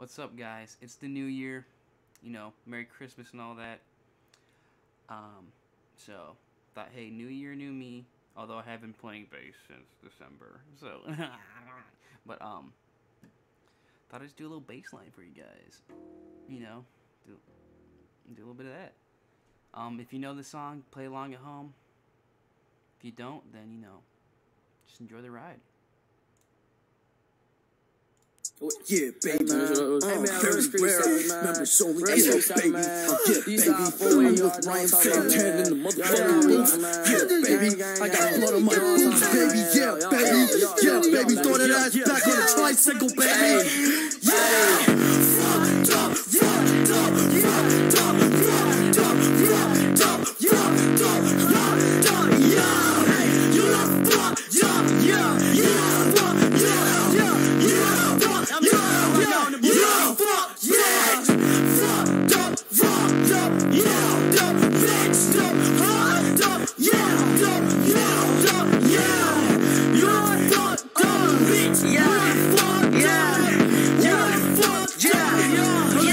What's up, guys? It's the new year. You know, Merry Christmas and all that. So, thought, hey, new year, new me. Although I have been playing bass since December. So, but, thought I'd just do a little bass line for you guys. You know, do a little bit of that. If you know the song, play along at home. If you don't, then, you know, just enjoy the ride. Yeah, baby. Hey, man, very rare. Members only get it, baby. Yeah, baby. I'm with Ryan Fantan in the motherfucking booth. Yeah, baby. I got blood on my boots, baby. Yeah, baby. Yeah, baby. Throw that ass back on the tricycle, baby. Yeah. Fucked up, fucked up, fucked up, fucked up, fucked up, fucked up, fucked up, yeah. You love fucked up, yeah. You love fucked up, yeah. You love fucked up, yeah. You love fucked up, fucked up, fucked up, yeah. Fixed up, fucked up, yeah. Fucked up, yeah. You love fucked up, bitch, yeah. Fucked up, yeah. Fucked up,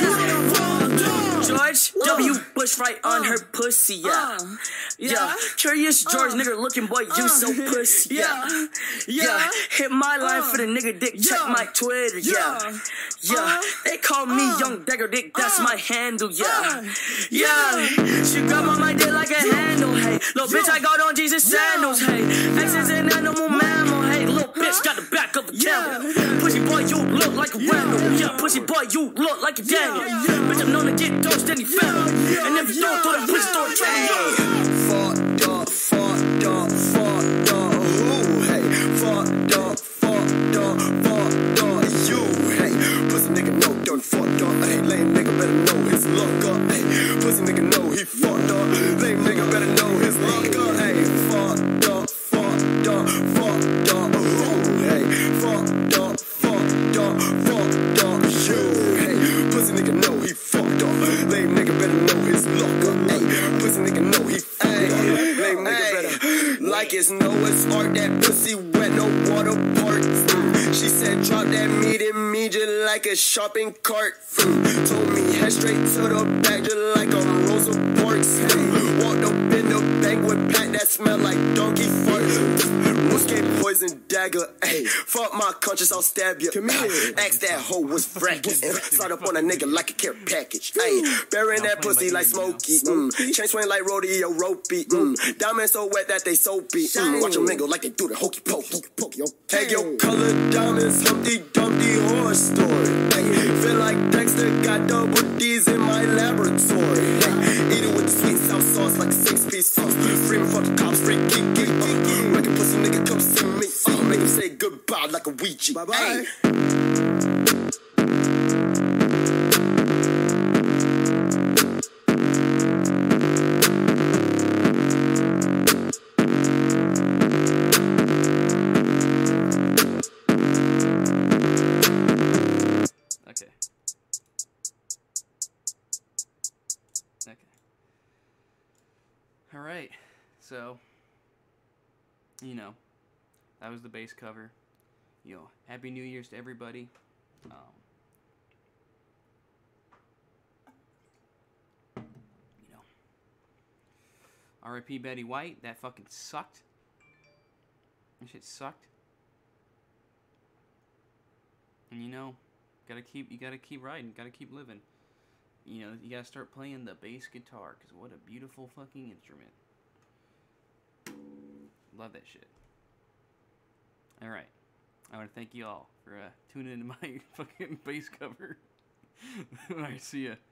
yeah. George W. Bush right on her pussy, yeah. Yeah, Curious George, nigga looking boy, you so pussy, yeah. Yeah, hit my line for the nigga dick, check my Twitter, yeah. Yeah, they call me Young Dagger Dick, that's my handle, yeah. Yeah, she grab on my dick like a handle, hey. Little bitch, I got on Jesus sandals, hey. X is an animal mammal, hey. Little bitch got the back of a camel. Pussy boy, you look like a Randall. Yeah, pussy boy, you look like a Daniel. Bitch, I'm known to get dosed any family. And if you don't throw that pussy, throw a triangle. Fucked up, fucked up, fucked up, ooh, hey. Fucked up, fucked up, fucked up, you, hey. Pussy nigga know done fucked up, hey. Lame nigga better know his luck up, hey. Pussy nigga know he fucked up. Lame nigga better know his luck up, hey. Fucked up, fucked up, fucked up, ooh, hey. Fucked up, fucked up, fucked up, you, hey. Pussy nigga know he fucked up. Lame nigga better know his luck up, hey. Pussy nigga know he fucked up. Lame nigga better. Like it's Noah's Ark, that pussy wet, no water park. She said drop that meat in me just like a shopping cart. Told me head straight to the back just like a Rosa Parks. Walked up in the banquet pack that smell like donkey fart. Muscat poison dagger, ayy. Fuck my conscience, I'll stab you. Ask that hoe was fracking. Slide up on a nigga like a care package. Ayy, burying that pussy like Smokey. Chain swing like rodeo ropey. Diamonds so wet that they soapy. Watch them mingle like they do the hokey pokey. Hey, yo, colored diamonds, Humpty Dumpty horror story. Ay, feel like Dexter got double D's in my laboratory. Ay, eat it with the sweet sour sauce like a 6-piece sauce. Freeman fuck the cops, free kiki. Make a pussy nigga come see me. Make him say goodbye like a Ouija. Bye bye. Alright, so, you know, that was the bass cover. You know, Happy New Year's to everybody. You know, R.I.P. Betty White, that fucking sucked. That shit sucked. And you know, you gotta keep riding, gotta keep living. You know, you gotta start playing the bass guitar, because what a beautiful fucking instrument. Love that shit. Alright. I want to thank you all for tuning into my fucking bass cover. Alright, see ya.